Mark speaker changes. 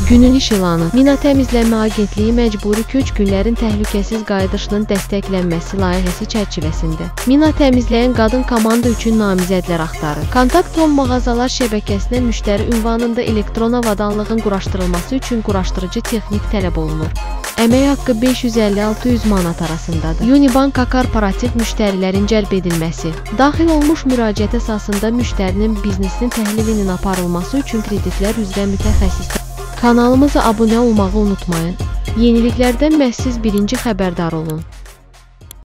Speaker 1: Günün iş ilanı. Mina Təmizlənmə Agentliyi məcburi köçkünlərin təhlükəsiz qayıdışının dəstəklənməsi layihəsi çərçivəsində mina təmizləyən qadın komanda üçün namizədlər axtarır. Kontakt Home mağazalar şəbəkəsinə müştəri ünvanında elektron avadanlığın quraşdırılması üçün quraşdırıcı texnik tələb olunur. Əmək haqqı 550-600 manat arasındadır. Unibanka korporativ müştərilərin cəlb edilməsi. Daxil olmuş müraciət əsasında müştərinin biznesinin təhlilinin aparılması üçün kreditlər üzrə mütəxəssis. Kanalımıza abunə olmağı unutmayın. Yeniliklərdən məhz siz birinci xəbərdar olun.